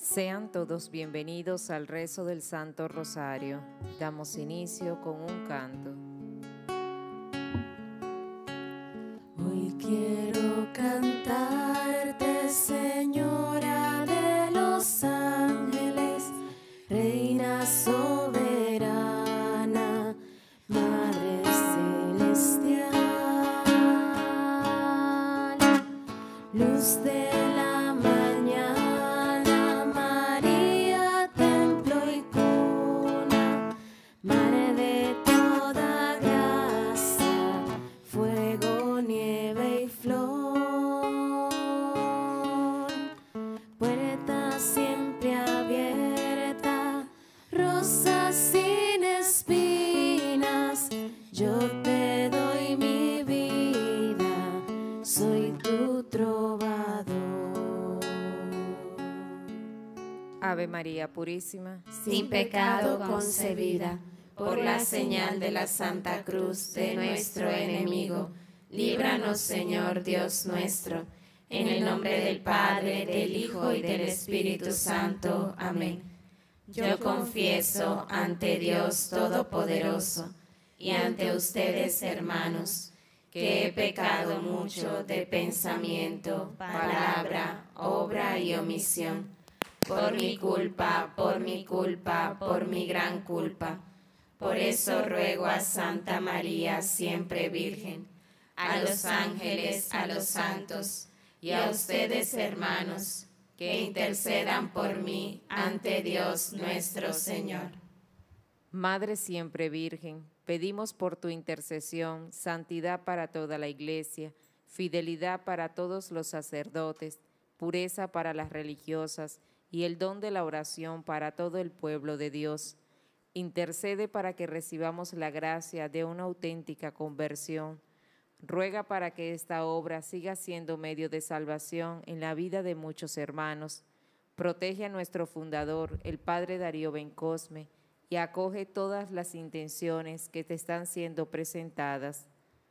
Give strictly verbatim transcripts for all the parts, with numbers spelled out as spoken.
Sean todos bienvenidos al rezo del Santo Rosario. Damos inicio con un canto. Hoy quiero cantarte, Señora de los ángeles, Reina soberana, Madre celestial, luz de la mañana, María, templo y cuna, Madre de toda gracia, fuego, nieve y flor, puerta siempre abierta, rosa sin espinas, yo te doy mi vida, soy tu trovador. Ave María Purísima, Sin pecado concebida, por la señal de la Santa Cruz de nuestro enemigo, líbranos, Señor Dios nuestro, en el nombre del Padre, del Hijo y del Espíritu Santo. Amén. Yo confieso ante Dios Todopoderoso y ante ustedes, hermanos, que he pecado mucho de pensamiento, palabra, obra y omisión. Por mi culpa, por mi culpa, por mi gran culpa. Por eso ruego a Santa María, siempre Virgen, a los ángeles, a los santos y a ustedes, hermanos, que intercedan por mí ante Dios nuestro Señor. Madre siempre Virgen, pedimos por tu intercesión santidad para toda la Iglesia, fidelidad para todos los sacerdotes, pureza para las religiosas y el don de la oración para todo el pueblo de Dios. Intercede para que recibamos la gracia de una auténtica conversión. Ruega para que esta obra siga siendo medio de salvación en la vida de muchos hermanos. Protege a nuestro fundador, el Padre Darío Bencosme, y acoge todas las intenciones que te están siendo presentadas.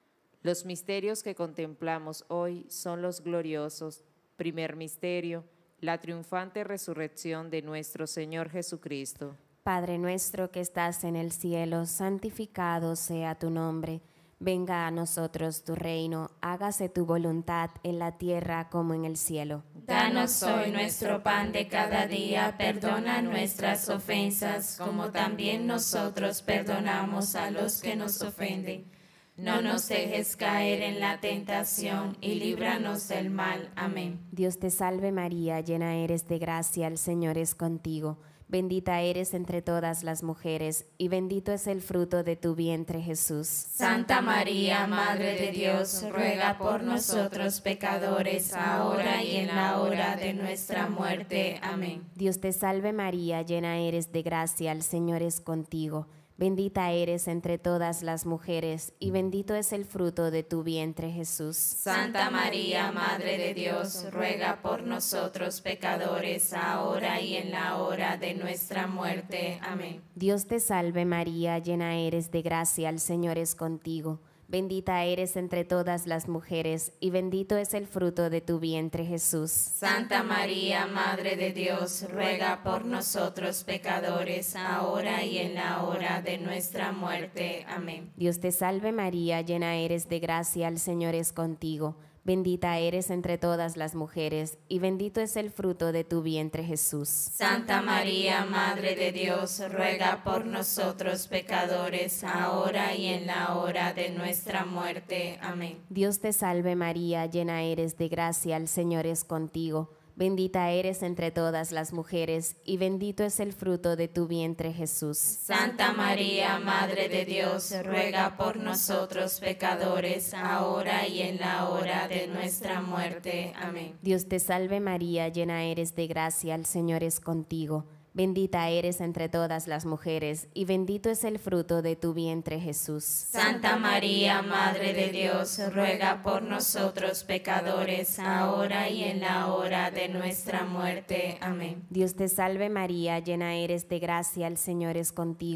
Los misterios que contemplamos hoy son los gloriosos. Primer misterio, la triunfante resurrección de nuestro Señor Jesucristo. Padre nuestro que estás en el cielo, santificado sea tu nombre. Venga a nosotros tu reino, hágase tu voluntad en la tierra como en el cielo. Danos hoy nuestro pan de cada día, perdona nuestras ofensas, como también nosotros perdonamos a los que nos ofenden. No nos dejes caer en la tentación y líbranos del mal. Amén. Dios te salve María, llena eres de gracia, el Señor es contigo. Bendita eres entre todas las mujeres, y bendito es el fruto de tu vientre, Jesús. Santa María, Madre de Dios, ruega por nosotros pecadores, ahora y en la hora de nuestra muerte. Amén. Dios te salve María, llena eres de gracia, el Señor es contigo. Bendita eres entre todas las mujeres, y bendito es el fruto de tu vientre, Jesús. Santa María, Madre de Dios, ruega por nosotros pecadores, ahora y en la hora de nuestra muerte. Amén. Dios te salve María, llena eres de gracia, el Señor es contigo. Bendita eres entre todas las mujeres, y bendito es el fruto de tu vientre, Jesús. Santa María, Madre de Dios, ruega por nosotros pecadores, ahora y en la hora de nuestra muerte. Amén. Dios te salve María, llena eres de gracia, el Señor es contigo. Bendita eres entre todas las mujeres, y bendito es el fruto de tu vientre, Jesús. Santa María, Madre de Dios, ruega por nosotros pecadores, ahora y en la hora de nuestra muerte. Amén. Dios te salve María, llena eres de gracia, el Señor es contigo. Bendita eres entre todas las mujeres, y bendito es el fruto de tu vientre, Jesús. Santa María, Madre de Dios, ruega por nosotros pecadores, ahora y en la hora de nuestra muerte. Amén. Dios te salve María, llena eres de gracia, el Señor es contigo. Bendita eres entre todas las mujeres, y bendito es el fruto de tu vientre, Jesús. Santa María, Madre de Dios, ruega por nosotros pecadores, ahora y en la hora de nuestra muerte. Amén. Dios te salve María, llena eres de gracia, el Señor es contigo.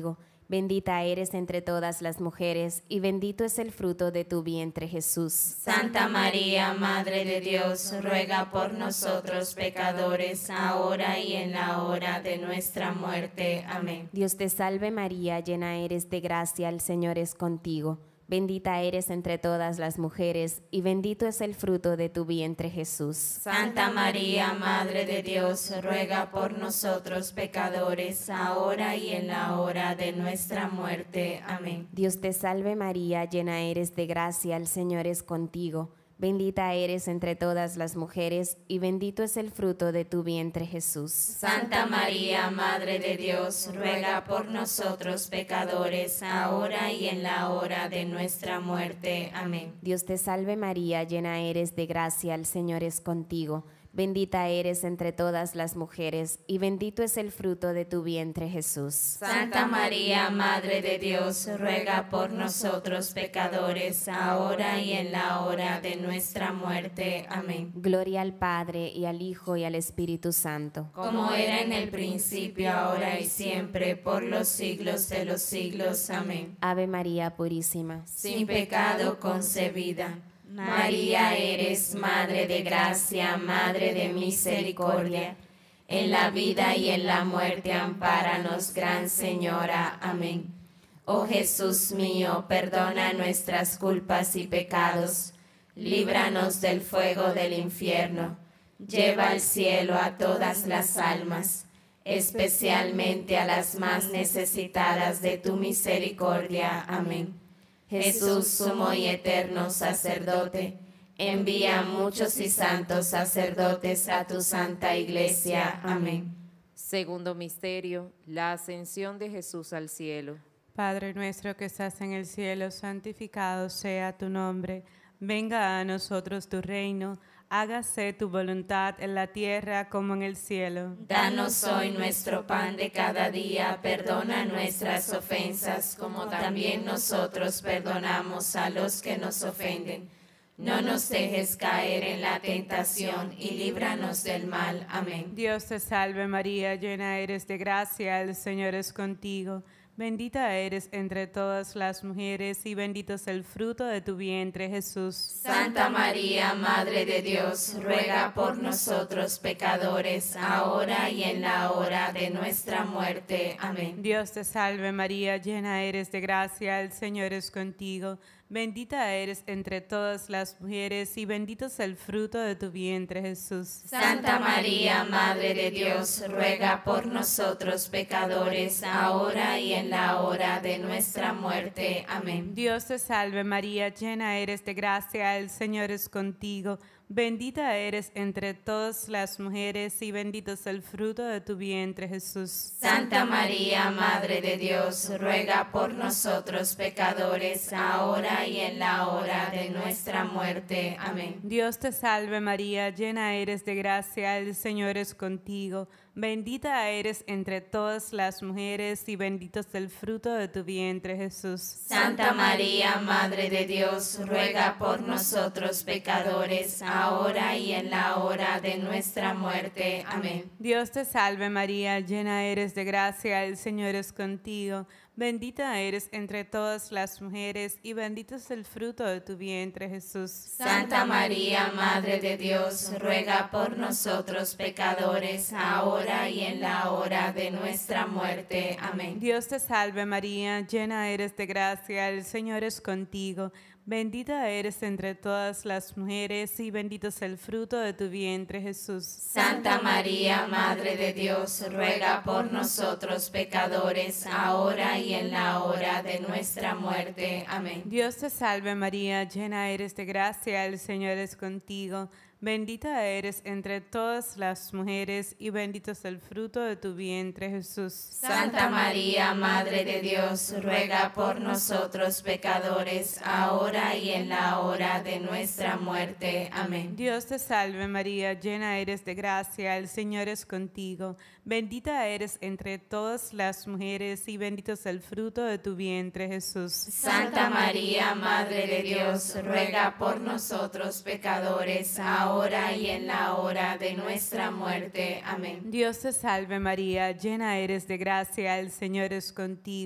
Bendita eres entre todas las mujeres, y bendito es el fruto de tu vientre, Jesús. Santa María, Madre de Dios, ruega por nosotros pecadores, ahora y en la hora de nuestra muerte. Amén. Dios te salve María, llena eres de gracia, el Señor es contigo. Bendita eres entre todas las mujeres, y bendito es el fruto de tu vientre, Jesús. Santa María, Madre de Dios, ruega por nosotros pecadores, ahora y en la hora de nuestra muerte. Amén. Dios te salve María, llena eres de gracia, el Señor es contigo. Bendita eres entre todas las mujeres, y bendito es el fruto de tu vientre, Jesús. Santa María, Madre de Dios, ruega por nosotros pecadores, ahora y en la hora de nuestra muerte. Amén. Dios te salve María, llena eres de gracia, el Señor es contigo. Bendita eres entre todas las mujeres, y bendito es el fruto de tu vientre, Jesús. Santa María, Madre de Dios, ruega por nosotros pecadores, ahora y en la hora de nuestra muerte. Amén. Gloria al Padre, y al Hijo, y al Espíritu Santo. Como era en el principio, ahora y siempre, por los siglos de los siglos. Amén. Ave María Purísima, sin pecado concebida. María, eres Madre de gracia, Madre de misericordia. En la vida y en la muerte, ampáranos, Gran Señora. Amén. Oh Jesús mío, perdona nuestras culpas y pecados. Líbranos del fuego del infierno. Lleva al cielo a todas las almas, especialmente a las más necesitadas de tu misericordia. Amén. Jesús, sumo y eterno sacerdote, envía muchos y santos sacerdotes a tu santa iglesia. Amén. Segundo misterio, la ascensión de Jesús al cielo. Padre nuestro que estás en el cielo, santificado sea tu nombre. Venga a nosotros tu reino. Hágase tu voluntad en la tierra como en el cielo. Danos hoy nuestro pan de cada día, perdona nuestras ofensas, como también nosotros perdonamos a los que nos ofenden. No nos dejes caer en la tentación y líbranos del mal. Amén. Dios te salve María, llena eres de gracia, el Señor es contigo. Bendita eres entre todas las mujeres, y bendito es el fruto de tu vientre, Jesús. Santa María, Madre de Dios, ruega por nosotros pecadores, ahora y en la hora de nuestra muerte. Amén. Dios te salve María, llena eres de gracia, el Señor es contigo. Bendita eres entre todas las mujeres, y bendito es el fruto de tu vientre, Jesús. Santa María, Madre de Dios, ruega por nosotros pecadores, ahora y en la hora de nuestra muerte. Amén. Dios te salve María, llena eres de gracia, el Señor es contigo. Bendita eres entre todas las mujeres, y bendito es el fruto de tu vientre, Jesús. Santa María, Madre de Dios, ruega por nosotros pecadores, ahora y en la hora de nuestra muerte. Amén. Dios te salve María, llena eres de gracia, el Señor es contigo. Bendita eres entre todas las mujeres, y bendito es el fruto de tu vientre, Jesús. Santa María, Madre de Dios, ruega por nosotros pecadores, ahora y en la hora de nuestra muerte. Amén. Dios te salve María, llena eres de gracia, el Señor es contigo. Bendita eres entre todas las mujeres, y bendito es el fruto de tu vientre, Jesús. Santa María, Madre de Dios, ruega por nosotros pecadores, ahora y en la hora de nuestra muerte. Amén. Dios te salve María, llena eres de gracia, el Señor es contigo. Bendita eres entre todas las mujeres, y bendito es el fruto de tu vientre, Jesús. Santa María, Madre de Dios, ruega por nosotros pecadores, ahora y en la hora de nuestra muerte. Amén. Dios te salve María, llena eres de gracia, el Señor es contigo. Bendita eres entre todas las mujeres, y bendito es el fruto de tu vientre, Jesús. Santa María, Madre de Dios, ruega por nosotros pecadores, ahora y en la hora de nuestra muerte. Amén. Dios te salve María, llena eres de gracia, el Señor es contigo. Bendita eres entre todas las mujeres, y bendito es el fruto de tu vientre, Jesús. Santa María, Madre de Dios, ruega por nosotros pecadores, ahora y en la hora de nuestra muerte. Amén. Dios te salve María, llena eres de gracia, el Señor es contigo.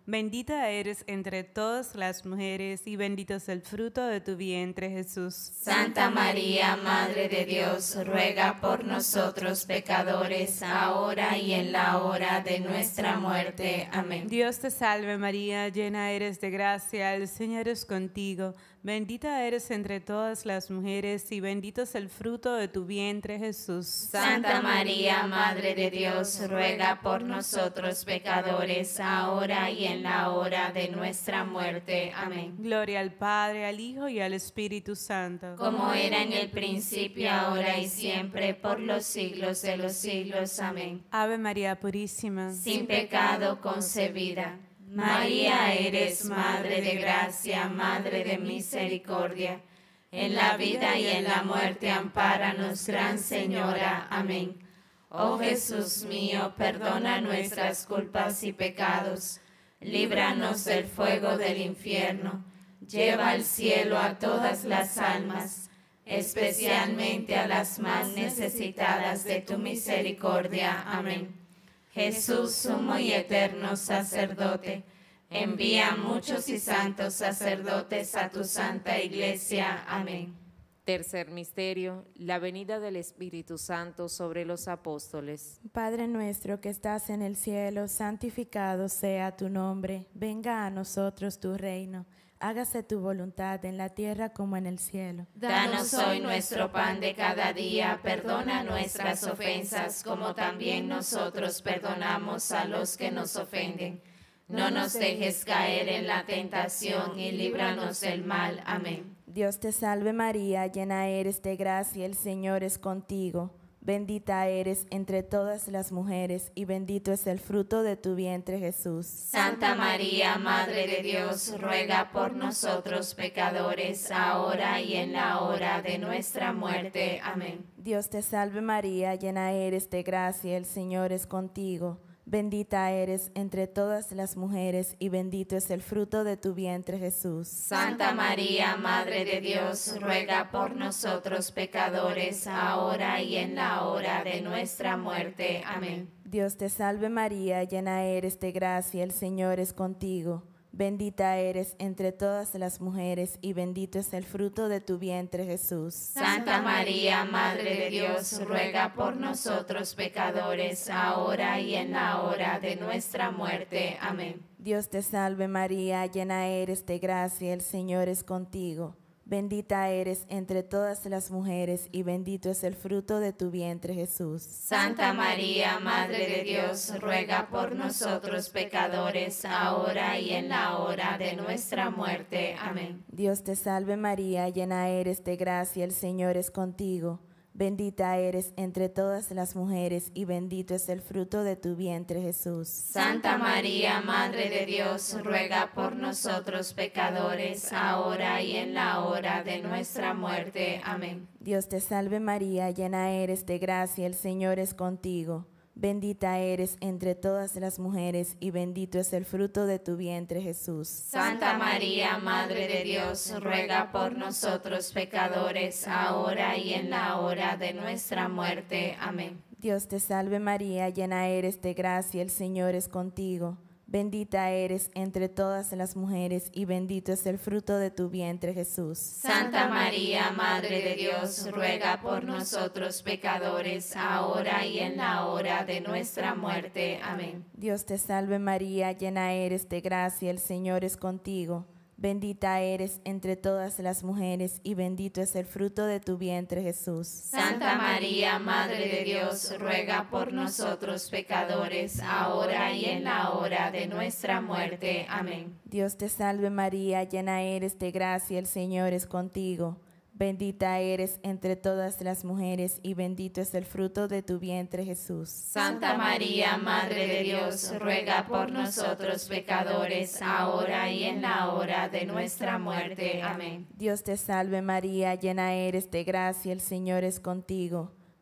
bendita eres entre todas las mujeres y bendito es el fruto de tu vientre, Jesús. Santa María, Madre de Dios, ruega por nosotros pecadores, ahora y en la hora de nuestra muerte. Amén. Dios te salve María, llena eres de gracia, el Señor es contigo. Bendita eres entre todas las mujeres y bendito es el fruto de tu vientre, Jesús. Santa María, Madre de Dios, ruega por nosotros pecadores, ahora y en la hora de nuestra muerte. Amén. Gloria al Padre, al Hijo y al Espíritu Santo. Como era en el principio, ahora y siempre, por los siglos de los siglos. Amén. Ave María Purísima, sin pecado concebida. María, eres Madre de gracia, Madre de misericordia. En la vida y en la muerte, ampáranos, Gran Señora. Amén. Oh Jesús mío, perdona nuestras culpas y pecados. Líbranos del fuego del infierno. Lleva al cielo a todas las almas, especialmente a las más necesitadas de tu misericordia. Amén. Jesús, sumo y eterno sacerdote, envía muchos y santos sacerdotes a tu santa iglesia. Amén. Tercer misterio, la venida del Espíritu Santo sobre los apóstoles. Padre nuestro que estás en el cielo, santificado sea tu nombre. Venga a nosotros tu reino. Hágase tu voluntad en la tierra como en el cielo. Danos hoy nuestro pan de cada día, perdona nuestras ofensas como también nosotros perdonamos a los que nos ofenden. No nos dejes caer en la tentación y líbranos del mal. Amén. Dios te salve María, llena eres de gracia, el Señor es contigo. Bendita eres entre todas las mujeres y bendito es el fruto de tu vientre, Jesús. Santa María, Madre de Dios, ruega por nosotros pecadores, ahora y en la hora de nuestra muerte. Amén. Dios te salve María, llena eres de gracia, el Señor es contigo. Bendita eres entre todas las mujeres y bendito es el fruto de tu vientre, Jesús. Santa María, Madre de Dios, ruega por nosotros pecadores, ahora y en la hora de nuestra muerte. Amén. Dios te salve María, llena eres de gracia, el Señor es contigo. Bendita eres entre todas las mujeres y bendito es el fruto de tu vientre, Jesús. Santa María, Madre de Dios, ruega por nosotros pecadores, ahora y en la hora de nuestra muerte. Amén. Dios te salve María, llena eres de gracia, el Señor es contigo. Bendita eres entre todas las mujeres y bendito es el fruto de tu vientre, Jesús. Santa María, Madre de Dios, ruega por nosotros pecadores, ahora y en la hora de nuestra muerte. Amén. Dios te salve María, llena eres de gracia, el Señor es contigo. Bendita eres entre todas las mujeres y bendito es el fruto de tu vientre, Jesús. Santa María, Madre de Dios, ruega por nosotros pecadores, ahora y en la hora de nuestra muerte. Amén. Dios te salve María, llena eres de gracia, el Señor es contigo. Bendita eres entre todas las mujeres y bendito es el fruto de tu vientre, Jesús. Santa María, Madre de Dios, ruega por nosotros pecadores, ahora y en la hora de nuestra muerte. Amén. Dios te salve María, llena eres de gracia, el Señor es contigo. Bendita eres entre todas las mujeres y bendito es el fruto de tu vientre, Jesús. Santa María, Madre de Dios, ruega por nosotros pecadores, ahora y en la hora de nuestra muerte. Amén. Dios te salve María, llena eres de gracia, el Señor es contigo. Bendita eres entre todas las mujeres y bendito es el fruto de tu vientre, Jesús. Santa María, Madre de Dios, ruega por nosotros pecadores, ahora y en la hora de nuestra muerte. Amén. Dios te salve María, llena eres de gracia, el Señor es contigo. Bendita eres entre todas las mujeres y bendito es el fruto de tu vientre, Jesús. Santa María, Madre de Dios, ruega por nosotros pecadores, ahora y en la hora de nuestra muerte. Amén. Dios te salve María, llena eres de gracia, el Señor es contigo.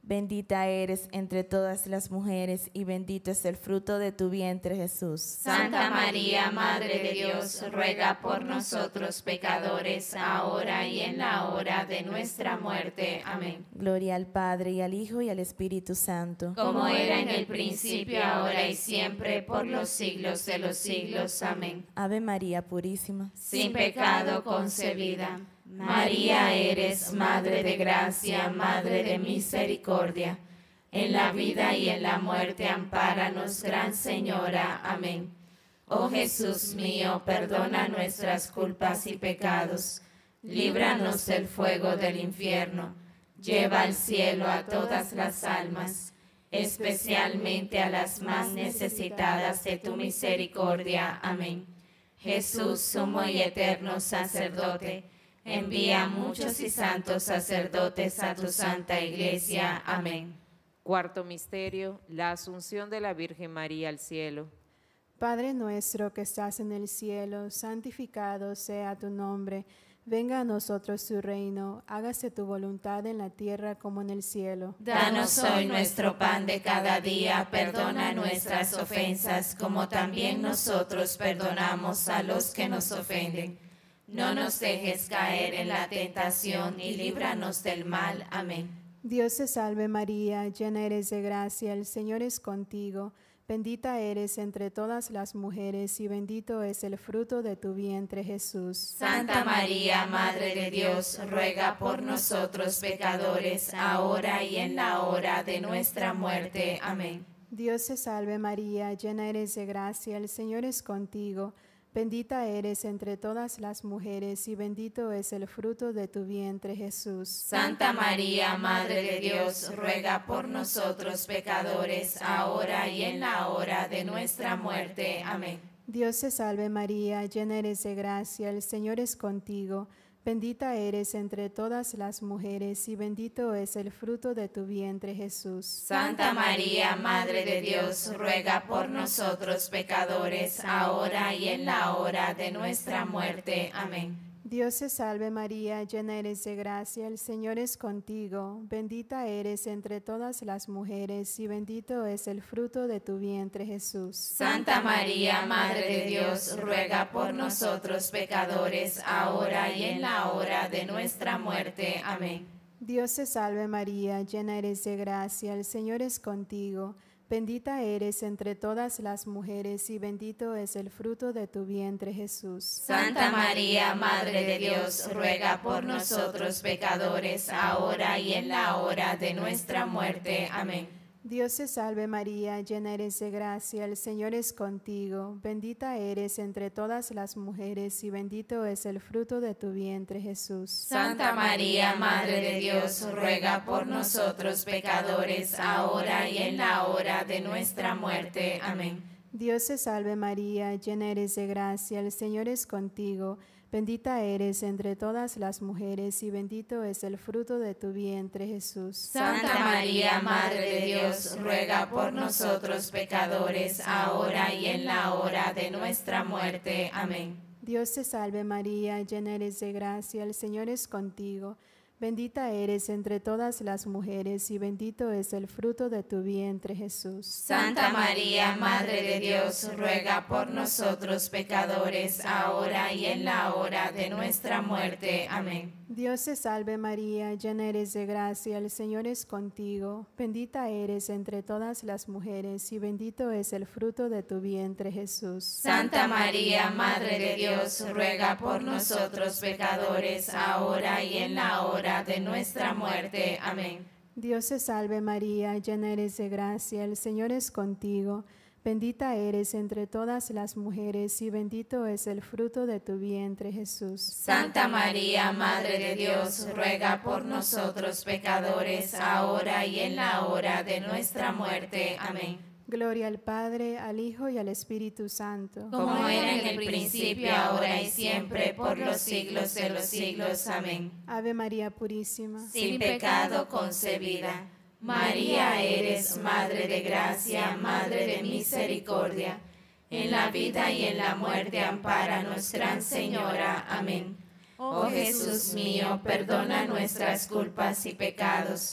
Bendita eres entre todas las mujeres y bendito es el fruto de tu vientre, Jesús. Santa María, Madre de Dios, ruega por nosotros pecadores, ahora y en la hora de nuestra muerte. Amén. Gloria al Padre, y al Hijo, y al Espíritu Santo. Como era en el principio, ahora y siempre, por los siglos de los siglos. Amén. Ave María Purísima, sin pecado concebida. María, eres Madre de gracia, Madre de misericordia. En la vida y en la muerte, ampáranos, Gran Señora. Amén. Oh Jesús mío, perdona nuestras culpas y pecados. Líbranos del fuego del infierno. Lleva al cielo a todas las almas, especialmente a las más necesitadas de tu misericordia. Amén. Jesús, sumo y eterno sacerdote, envía a muchos y santos sacerdotes a tu santa iglesia. Amén. Cuarto misterio, la asunción de la Virgen María al cielo. Padre nuestro que estás en el cielo, santificado sea tu nombre. Venga a nosotros tu reino, hágase tu voluntad en la tierra como en el cielo. Danos hoy nuestro pan de cada día, perdona nuestras ofensas, como también nosotros perdonamos a los que nos ofenden. No nos dejes caer en la tentación y líbranos del mal. Amén. Dios te salve María, llena eres de gracia, el Señor es contigo. Bendita eres entre todas las mujeres y bendito es el fruto de tu vientre, Jesús. Santa María, Madre de Dios, ruega por nosotros pecadores, ahora y en la hora de nuestra muerte. Amén. Dios te salve María, llena eres de gracia, el Señor es contigo. Bendita eres entre todas las mujeres y bendito es el fruto de tu vientre, Jesús. Santa María, Madre de Dios, ruega por nosotros pecadores, ahora y en la hora de nuestra muerte. Amén. Dios te salve María, llena eres de gracia, el Señor es contigo. Bendita eres entre todas las mujeres y bendito es el fruto de tu vientre, Jesús. Santa María, Madre de Dios, ruega por nosotros pecadores, ahora y en la hora de nuestra muerte. Amén. Dios te salve María, llena eres de gracia, el Señor es contigo. Bendita eres entre todas las mujeres y bendito es el fruto de tu vientre, Jesús. Santa María, Madre de Dios, ruega por nosotros pecadores, ahora y en la hora de nuestra muerte. Amén. Dios te salve María, llena eres de gracia, el Señor es contigo. Bendita eres entre todas las mujeres y bendito es el fruto de tu vientre, Jesús. Santa María, Madre de Dios, ruega por nosotros pecadores, ahora y en la hora de nuestra muerte. Amén. Dios te salve María, llena eres de gracia, el Señor es contigo. Bendita eres entre todas las mujeres y bendito es el fruto de tu vientre, Jesús. Santa María, Madre de Dios, ruega por nosotros pecadores, ahora y en la hora de nuestra muerte. Amén. Dios te salve María, llena eres de gracia, el Señor es contigo. Bendita eres entre todas las mujeres y bendito es el fruto de tu vientre, Jesús. Santa María, Madre de Dios, ruega por nosotros pecadores, ahora y en la hora de nuestra muerte. Amén. Dios te salve María, llena eres de gracia, el Señor es contigo. Bendita eres entre todas las mujeres y bendito es el fruto de tu vientre, Jesús. Santa María, Madre de Dios, ruega por nosotros pecadores, ahora y en la hora de nuestra muerte. Amén. Dios te salve María, llena eres de gracia, el Señor es contigo. Bendita eres entre todas las mujeres y bendito es el fruto de tu vientre, Jesús. Santa María, Madre de Dios, ruega por nosotros pecadores, ahora y en la hora de nuestra muerte. Amén. Dios te salve María, llena eres de gracia, el Señor es contigo. Bendita eres entre todas las mujeres y bendito es el fruto de tu vientre, Jesús. Santa María, Madre de Dios, ruega por nosotros pecadores, ahora y en la hora de nuestra muerte. Amén. Gloria al Padre, al Hijo y al Espíritu Santo. Como era en el principio, ahora y siempre, por los siglos de los siglos. Amén. Ave María Purísima, sin pecado concebida. María, eres Madre de gracia, Madre de misericordia. En la vida y en la muerte, ampáranos, Gran Señora. Amén. Oh Jesús mío, perdona nuestras culpas y pecados.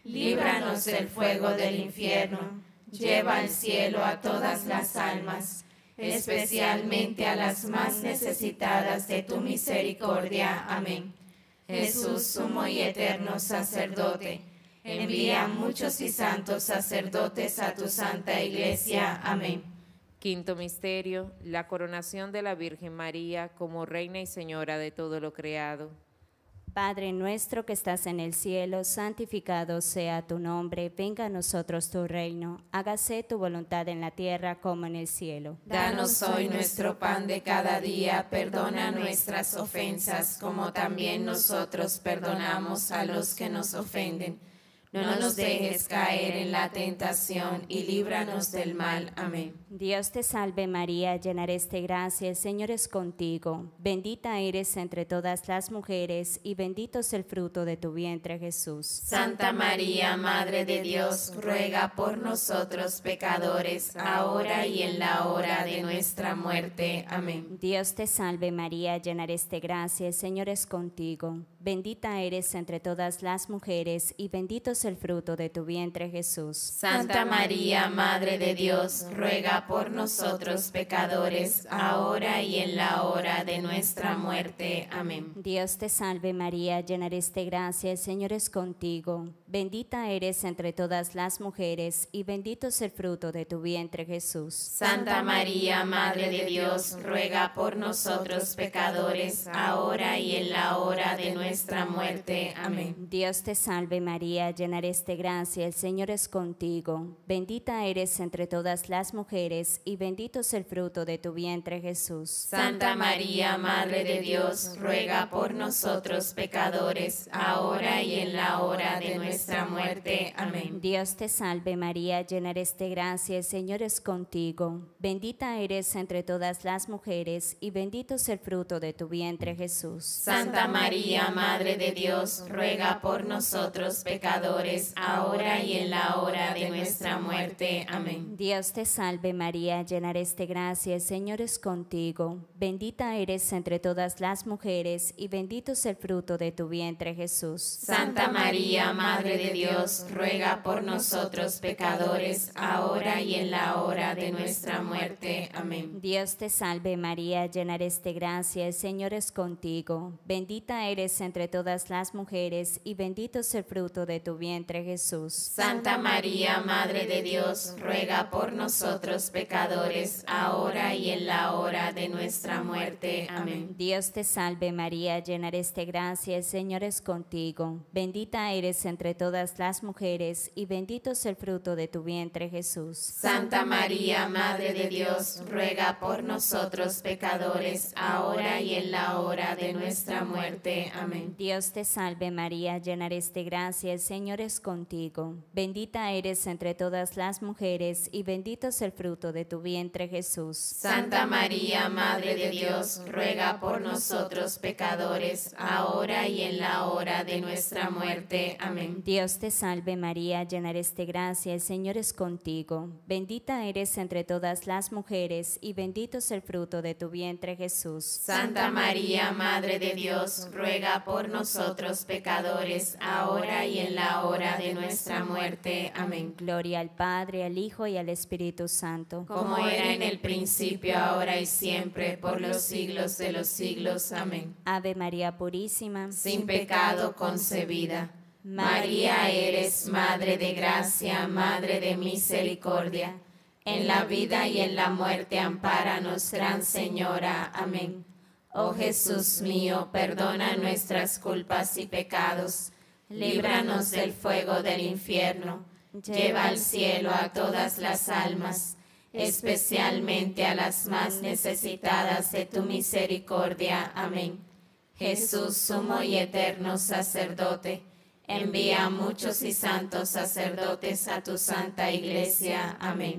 líbranos del fuego del infierno, lleva al cielo a todas las almas, especialmente a las más necesitadas de tu misericordia. Amén. Jesús, sumo y eterno sacerdote, envía muchos y santos sacerdotes a tu santa iglesia. Amén. Quinto misterio, la coronación de la Virgen María como Reina y Señora de todo lo creado. Padre nuestro que estás en el cielo, santificado sea tu nombre, venga a nosotros tu reino, hágase tu voluntad en la tierra como en el cielo. Danos hoy nuestro pan de cada día, perdona nuestras ofensas, como también nosotros perdonamos a los que nos ofenden. No nos dejes caer en la tentación y líbranos del mal. Amén. Dios te salve María, llena eres de gracia, el Señor es contigo. Bendita eres entre todas las mujeres y bendito es el fruto de tu vientre, Jesús. Santa María, Madre de Dios, ruega por nosotros pecadores, ahora y en la hora de nuestra muerte. Amén. Dios te salve María, llena eres de gracia, el Señor es contigo. Bendita eres entre todas las mujeres y bendito es el fruto de tu vientre, Jesús. Santa María, Madre de Dios, ruega por nosotros pecadores, ahora y en la hora de nuestra muerte. Amén. Dios te salve María, llena eres de gracia, el Señor es contigo. Bendita eres entre todas las mujeres y bendito es el fruto de tu vientre, Jesús. Santa María, Madre de Dios, ruega por nosotros pecadores, ahora y en la hora de nuestra muerte. Amén. Dios te salve María, llena eres de gracia, el Señor es contigo. Bendita eres entre todas las mujeres y bendito es el fruto de tu vientre, Jesús. Santa María, Madre de Dios, ruega por nosotros pecadores, ahora y en la hora de nuestra muerte. Amén. Dios te salve María, llena eres de gracia, el Señor es contigo. Bendita eres entre todas las mujeres y bendito es el fruto de tu vientre, Jesús. Santa María, Madre de Dios, ruega por nosotros pecadores, ahora y en la hora de nuestra muerte. Amén. Dios te salve María, llena eres de gracia, el Señor es contigo. Bendita eres entre todas las mujeres y bendito es el fruto de tu vientre, Jesús. Santa María, Madre de Dios, ruega por nosotros pecadores, ahora y en la hora de nuestra muerte. Amén. Dios te salve María, llena eres de gracia, el Señor es contigo. Bendita eres entre todas las mujeres y bendito es el fruto de tu vientre, Jesús. Santa María, Madre de Dios, ruega por nosotros pecadores, ahora y en la hora de nuestra muerte. Amén. Dios te salve María, llena eres de gracia, el Señor es contigo. Bendita eres entre todas las mujeres y bendito es el fruto de tu vientre, Jesús. Santa María, Madre de Dios, ruega por nosotros pecadores, ahora y en la hora de nuestra muerte. Amén. Dios te salve María, llena eres de gracia, el Señor es contigo. Bendita eres entre todas las mujeres y bendito es el fruto de tu vientre, Jesús. Santa María, Madre de Dios, ruega por nosotros pecadores, ahora y en la hora de nuestra muerte. Amén. Dios te salve María, llena eres de gracia, el Señor es contigo. Bendita eres entre todas las mujeres y bendito es el fruto de tu vientre, Jesús. Santa María, Madre de Dios, ruega por nosotros pecadores, ahora y en la hora de nuestra muerte. Amén. Gloria al Padre, al Hijo y al Espíritu Santo. Como era en el principio, ahora y siempre, por los siglos de los siglos. Amén. Ave María Purísima, sin pecado concebida. María, eres Madre de gracia, Madre de misericordia. En la vida y en la muerte, ampáranos, Gran Señora. Amén. Oh Jesús mío, perdona nuestras culpas y pecados. Líbranos del fuego del infierno. Lleva al cielo a todas las almas, especialmente a las más necesitadas de tu misericordia. Amén. Jesús, sumo y eterno sacerdote, envía a muchos y santos sacerdotes a tu santa iglesia. Amén.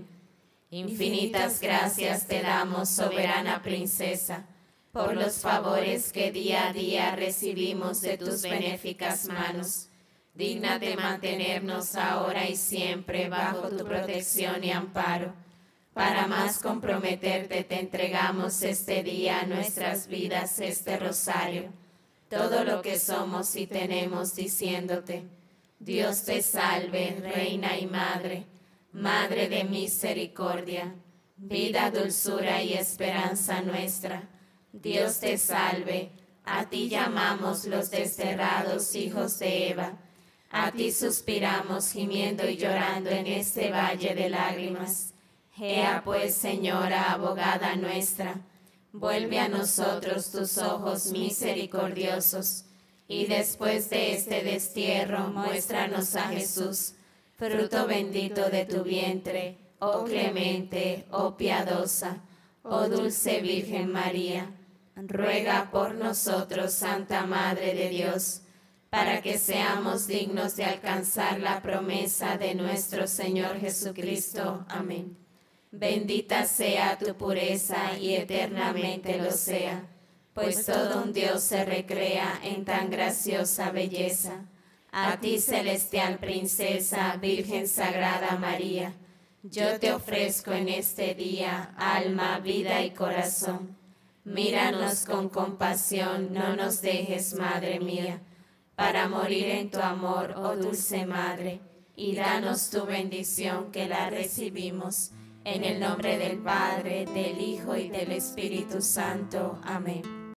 Infinitas gracias te damos, soberana princesa, por los favores que día a día recibimos de tus benéficas manos. Digna de mantenernos ahora y siempre bajo tu protección y amparo. Para más comprometerte te entregamos este día, nuestras vidas, este rosario, todo lo que somos y tenemos, diciéndote: Dios te salve, Reina y Madre, Madre de misericordia, vida, dulzura y esperanza nuestra. Dios te salve, a ti llamamos los desterrados hijos de Eva, a ti suspiramos gimiendo y llorando en este valle de lágrimas. Ea pues, Señora, abogada nuestra, vuelve a nosotros tus ojos misericordiosos, y después de este destierro muéstranos a Jesús, fruto bendito de tu vientre, oh clemente, oh piadosa, oh dulce Virgen María. Ruega por nosotros, Santa Madre de Dios, para que seamos dignos de alcanzar la promesa de nuestro Señor Jesucristo. Amén. Bendita sea tu pureza y eternamente lo sea, pues todo un Dios se recrea en tan graciosa belleza. A ti, celestial princesa, Virgen Sagrada María, yo te ofrezco en este día alma, vida y corazón. Míranos con compasión, no nos dejes, Madre mía, para morir en tu amor, oh dulce Madre, y danos tu bendición que la recibimos. En el nombre del Padre, del Hijo y del Espíritu Santo. Amén.